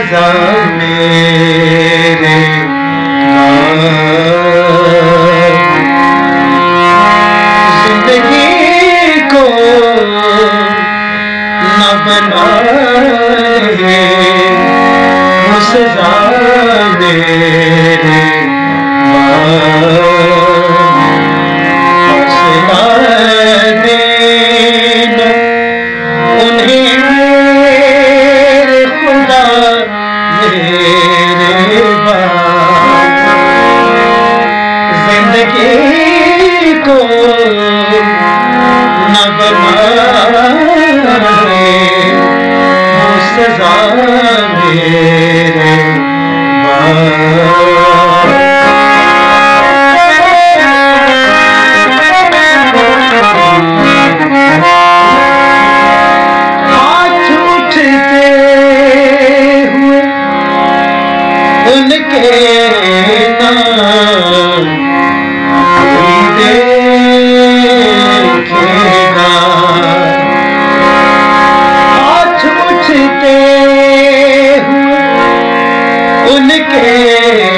सजा मेरे जिंदगी को न बनाए वो सजा मेरे हौसला देना उन्हें खुदा मेरे जिंदगी को न बनाए वो सजा मेरे हाथ उठते हुए उनके नाम कोई देखेगा। हाथ उठते हुए उनके